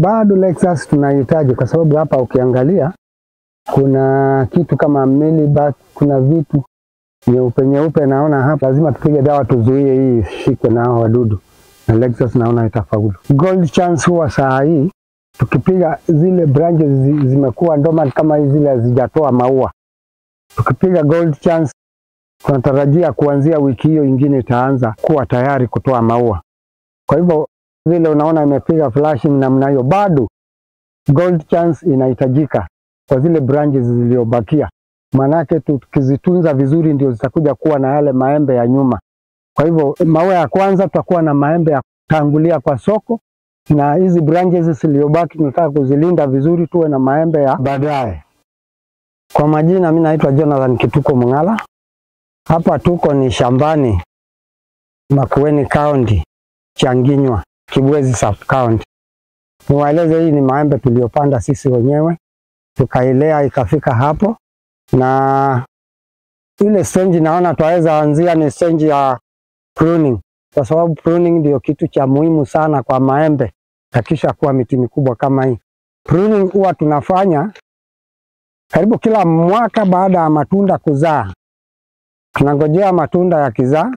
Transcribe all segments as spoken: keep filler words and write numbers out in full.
Bado LEXUS tunahitaji, kwa sababu hapa ukiangalia kuna kitu kama milliback, kuna vitu nyeupe nyeupe naona hapa. Lazima tupige dawa tuzuie hii shikwe na wadudu, na LEXUS naona itafaulu. Gold Chance huwa saa hii tukipiga zile branches zimekuwa dormant kama hizi zile hazijatoa maua, tukipiga Gold Chance tunatarajia kuanzia wiki hiyo ingine itaanza kuwa tayari kutoa maua. Kwa hivyo vile unaona imepiga flashing namna hiyo, bado Gold Chance inahitajika kwa zile branches zilizobakia. Manake tukizitunza vizuri ndio zitakuja kuwa na yale maembe ya nyuma. Kwa hivyo maua ya kwanza tutakuwa na maembe ya tangulia kwa soko, na hizi branches zilizobaki tunataka kuzilinda vizuri tuwe na maembe ya baadaye. Kwa majina mimi naitwa Jonathan Kituko Mungala. Hapa tuko ni shambani Makueni County, Changinywa, Kibwezi Sub County. Niwaeleze hii ni maembe tuliyopanda sisi wenyewe, tukailea ikafika hapo, na ile stage naona twaweza anzia ni stage ya pruning, kwa sababu pruning ndio kitu cha muhimu sana kwa maembe takisha kuwa miti mikubwa kama hii. Pruning huwa tunafanya karibu kila mwaka baada ya matunda kuzaa. Tunangojea matunda ya kizaa,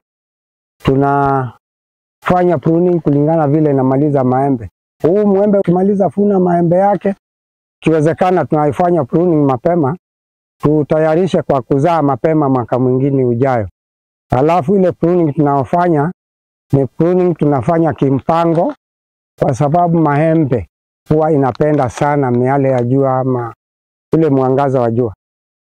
tunafanya pruning kulingana vile na maliza maembe. Huu mwembe ukimaliza funa maembe yake, kiwezekana tunaifanya pruning mapema, tutayarishe kwa kuzaa mapema mwaka mwingine ujayo. Alafu ile pruning tunaofanya ni pruning tunafanya kimpango, kwa sababu maembe huwa inapenda sana miale ya jua ama ule mwangaza wa jua.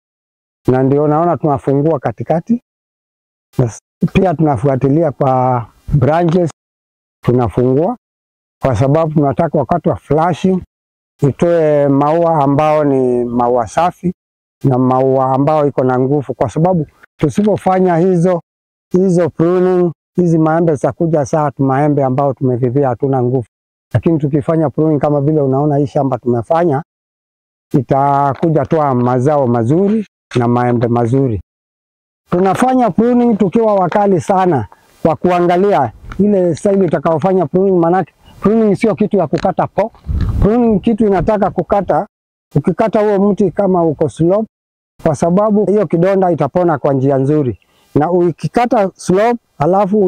Na ndio naona tunafungua katikati, na pia tunafuatilia kwa branches tunafungua, kwa sababu tunataka wakati wa flashing itoe maua ambao ni maua safi na maua ambao iko na nguvu, kwa sababu tusipofanya hizo hizo pruning, hizi maembe zitakuja saa tu maembe ambao tumevivia hatuna nguvu. Lakini tukifanya pruning kama vile unaona hii shamba tumefanya, itakuja toa mazao mazuri na maembe mazuri. Tunafanya pruning tukiwa wakali sana kwa kuangalia ile style itakaofanya pruning, manake pruning sio kitu ya kukata po. Pruning kitu inataka kukata, ukikata huo mti kama uko slope, kwa sababu hiyo kidonda itapona kwa njia nzuri. Na ukikata slope alafu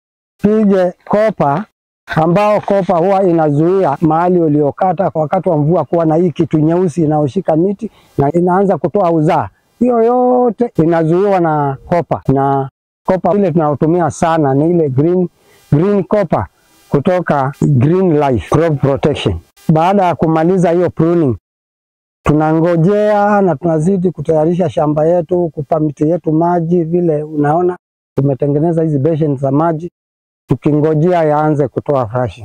upige kopa, ambao kopa huwa inazuia mahali uliokata kwa wakati wa mvua kuwa na hii kitu nyeusi inaoshika miti na inaanza kutoa uzaa. Hiyo yote inazuiwa na kopa, na kopa ile tunayotumia sana ni ile green green copper kutoka Greenlife crop protection. Baada ya kumaliza hiyo pruning, tunangojea na tunazidi kutayarisha shamba yetu, kupa miti yetu maji. Vile unaona tumetengeneza hizi basins za maji, tukingojea yaanze kutoa flashing.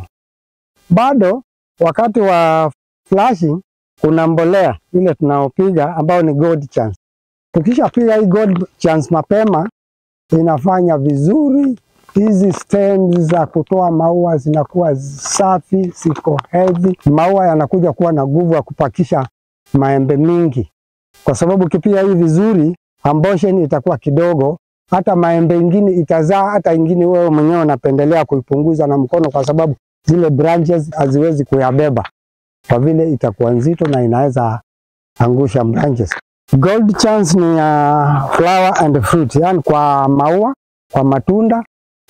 Bado wakati wa flashing kuna mbolea ile tunaopiga ambao ni Gold Chance. Tukisha piga hii Gold Chance mapema, inafanya vizuri. Hizi stems za kutoa maua zinakuwa safi, siko heavy. Maua yanakuja kuwa na nguvu ya kupakisha maembe mingi, kwa sababu ukipiga hii vizuri, amboshen itakuwa kidogo, hata maembe ingine itazaa, hata ingine wewe mwenyewe unapendelea kuipunguza na mkono, kwa sababu zile branches haziwezi kuyabeba, kwa vile itakuwa nzito na inaweza angusha branches. Gold Chance ni uh, flower and fruit, yani kwa maua, kwa matunda,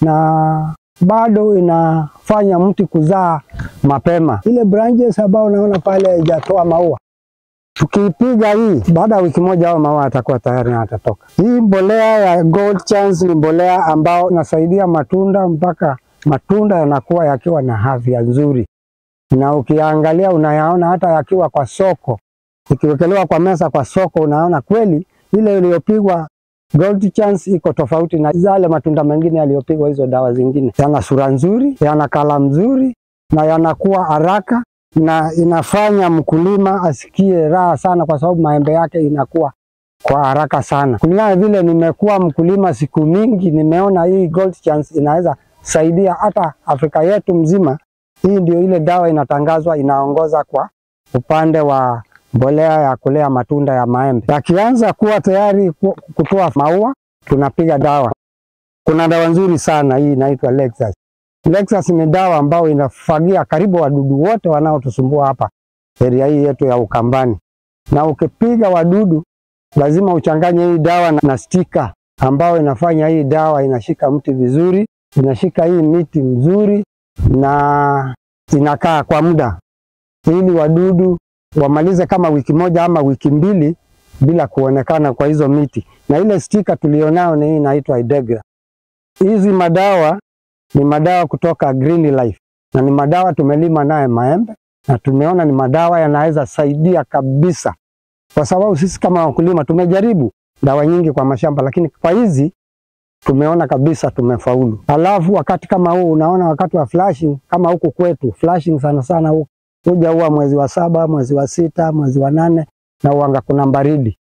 na bado inafanya mti kuzaa mapema. Ile branches ambao unaona pale haijatoa maua, tukipiga hii baada ya wiki moja au maua atakuwa tayari na atatoka. Hii mbolea ya Gold Chance ni mbolea ambao nasaidia matunda mpaka matunda yanakuwa yakiwa na afya nzuri, na ukiangalia unayaona hata yakiwa kwa soko, ikiwekelewa kwa meza kwa soko, unaona kweli ile iliyopigwa Gold Chance iko tofauti na zale matunda mengine yaliyopigwa hizo dawa zingine. Yana sura nzuri, yana kala mzuri, na yanakuwa haraka, na inafanya mkulima asikie raha sana, kwa sababu maembe yake inakuwa kwa haraka sana. Kulingana vile nimekuwa mkulima siku mingi, nimeona hii Gold Chance inaweza saidia hata Afrika yetu mzima. Hii ndio ile dawa inatangazwa inaongoza kwa upande wa mbolea ya kulea matunda ya maembe. Yakianza kuwa tayari kutoa maua, tunapiga dawa. Kuna dawa nzuri sana hii inaitwa LEXUS. LEXUS ni dawa ambayo inafagia karibu wadudu wote wanaotusumbua hapa area hii yetu ya Ukambani. Na ukipiga wadudu lazima uchanganye hii dawa na, na stika ambayo inafanya hii dawa inashika mti vizuri, inashika hii miti mzuri na inakaa kwa muda, ili wadudu wamalize kama wiki moja ama wiki mbili bila kuonekana kwa hizo miti. Na ile stika tulionao ni hii inaitwa Idegra. Hizi madawa ni madawa kutoka Greenlife na ni madawa tumelima naye maembe na tumeona ni madawa yanaweza saidia kabisa. Kwa sababu sisi kama wakulima tumejaribu dawa nyingi kwa mashamba, lakini kwa hizi tumeona kabisa tumefaulu. Alafu wakati kama huu unaona wakati wa flashing kama huku kwetu, flashing sana sana huku huja huwa mwezi wa saba, mwezi wa sita, mwezi wa nane na uanga kuna baridi.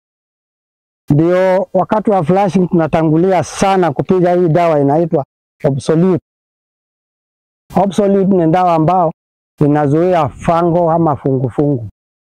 Ndio wakati wa flashing tunatangulia sana kupiga hii dawa inaitwa Absolute. Absolute ni dawa ambao inazuia fango ama fungufungu.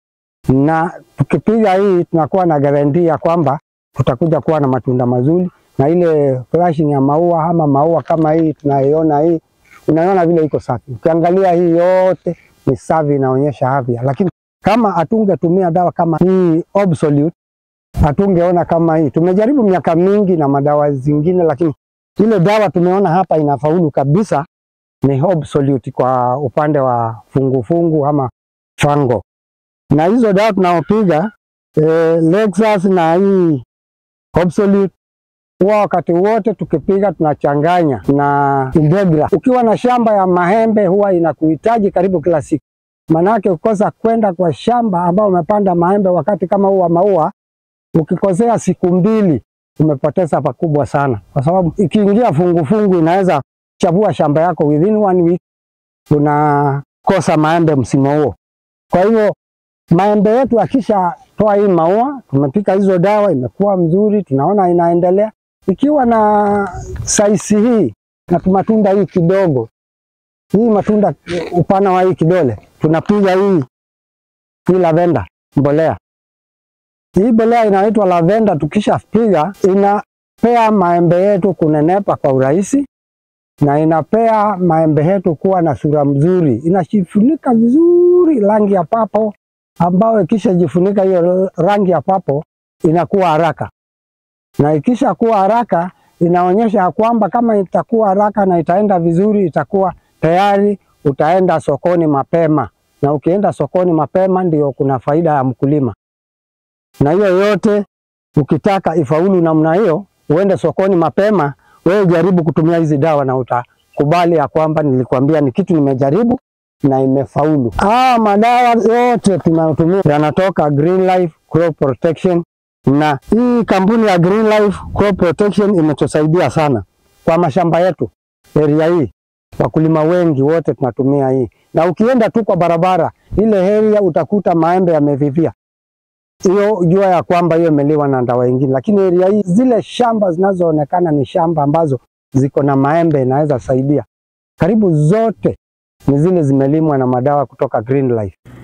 Na tukipiga hii tunakuwa na guarantee ya kwamba tutakuja kuwa na matunda mazuri, na ile flashing ya maua ama maua kama hii tunaiona hii, unaona vile iko safi. Ukiangalia hii yote ni safi, inaonyesha afya. Lakini kama atungetumia dawa kama hii Absolute, atungeona kama hii. Tumejaribu miaka mingi na madawa zingine, lakini ile dawa tumeona hapa inafaulu kabisa ni Absolute kwa upande wa fungu fungu ama fango. Na hizo dawa tunaopiga eh, LEXUS na hii Absolute huwa wakati wote tukipiga tunachanganya na Idegra. Ukiwa na shamba ya maembe huwa inakuhitaji karibu kila siku. Manake ukikosa kwenda kwa shamba ambao umepanda maembe wakati kama huu wa maua, ukikosea siku mbili umepoteza pakubwa sana. Kwa sababu ikiingia fungu fungu inaweza chabua shamba yako within one week, unakosa maembe msimu huo. Kwa hivyo maembe yetu akisha toa hii maua, tumepika hizo dawa, imekuwa mzuri, tunaona inaendelea. Ikiwa na saisi hii na matunda hii kidogo, hii matunda upana wa hii kidole, tunapiga hii hii lavender mbolea. Hii mbolea inaitwa lavender, tukisha piga inapea maembe yetu kunenepa kwa urahisi na inapea maembe yetu kuwa na sura mzuri. Inashifunika vizuri rangi ya papo, ambao ikisha jifunika hiyo rangi ya papo inakuwa haraka. Na ikisha kuwa haraka inaonyesha kwamba kama itakuwa haraka na itaenda vizuri, itakuwa tayari utaenda sokoni mapema. Na ukienda sokoni mapema ndio kuna faida ya mkulima. Na hiyo yote ukitaka ifaulu namna hiyo, uende sokoni mapema, wewe jaribu kutumia hizi dawa na utakubali ya kwamba nilikwambia ni kitu nimejaribu na imefaulu. Ah, madawa yote tunayotumia yanatoka Greenlife Crop Protection, na hii kampuni ya Greenlife Crop Protection imetusaidia sana kwa mashamba yetu area hii. Wakulima wengi wote tunatumia hii. Na ukienda tu kwa barabara ile area utakuta maembe yamevivia. Hiyo jua ya kwamba hiyo imeliwa na dawa nyingine. Lakini area hii zile shamba zinazoonekana ni shamba ambazo ziko na maembe inaweza saidia. Karibu zote ni zile zimelimwa na madawa kutoka Greenlife.